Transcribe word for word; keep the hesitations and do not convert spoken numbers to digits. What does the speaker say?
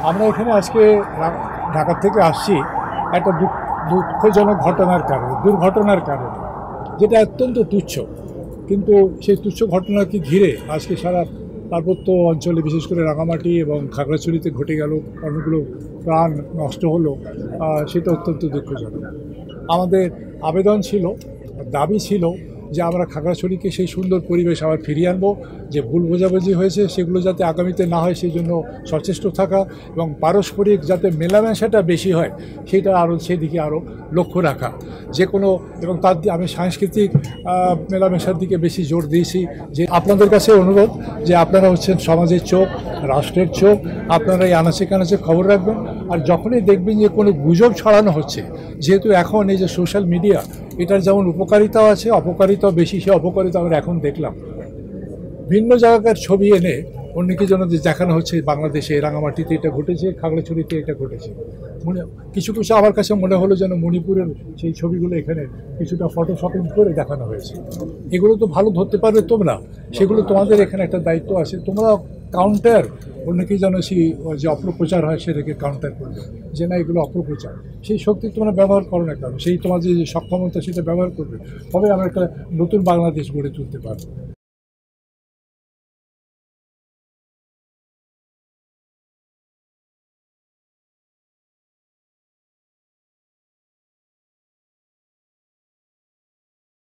আমরা এখানে আজকে ঢাকা থেকে আসছি একটা দুঃখজনক ঘটনার কারণে, দুর্ঘটনার কারণে, যেটা অত্যন্ত তুচ্ছ, কিন্তু সেই তুচ্ছ ঘটনাকে ঘিরে আজকে সারা পার্বত্য অঞ্চলে, বিশেষ করে রাঙামাটি এবং খাগড়াছড়িতে ঘটে গেল, অনেকগুলো প্রাণ নষ্ট হলো। সেটা অত্যন্ত দুঃখজনক। আমাদের আবেদন ছিল, দাবি ছিল যে আমরা খাগড়াছড়িকে সেই সুন্দর পরিবেশ আবার ফিরিয়ে আনবো। যে ভুল বোঝাবুঝি হয়েছে সেগুলো যাতে আগামীতে না হয় সেই জন্য সচেষ্ট থাকা, এবং পারস্পরিক যাতে মেলামেশাটা বেশি হয় সেটা আরও সেদিকে আরও লক্ষ্য রাখা। যে কোনো এবং তার আমি সাংস্কৃতিক মেলামেশার দিকে বেশি জোর দিয়েছি। যে আপনাদের কাছে অনুরোধ যে আপনারা হচ্ছেন সমাজের চোখ, রাষ্ট্রের চোখ, আপনারা এই আনাচে কানাচে খবর রাখবেন। আর যখনই দেখবেন যে কোনো গুজব ছড়ানো হচ্ছে, যেহেতু এখন এই যে সোশ্যাল মিডিয়া, এটার যেমন উপকারিতাও আছে, অপকারিতাও বেশি, সে অপকারিতা আমরা এখন দেখলাম। ভিন্ন জায়গার ছবি এনে অন্যকে যেন দেখানো হচ্ছে বাংলাদেশে রাঙামাটিতে এটা ঘটেছে, খাগড়াছড়িতে এটা ঘটেছে। মনে কিছু কিছু আমার কাছে মনে হলো যেন মণিপুরের সেই ছবিগুলো এখানে কিছুটা ফটোশপিং করে দেখানো হয়েছে। এগুলো তো ভালো ধরতে পারবে তোমরা, সেগুলো তোমাদের এখানে একটা দায়িত্ব আছে। তোমরা কাউন্টার, অন্যকে যেন সেই যে অপপ্রচার হয় সেটাকে কাউন্টার করবে, যে না এগুলো অপপ্রচার, সেই শক্তি তোমরা ব্যবহার করো না কেন, সেই তোমাদের যে সক্ষমতা সেটা ব্যবহার করবে, তবে আমরা একটা নতুন বাংলাদেশ গড়ে তুলতে পারবো।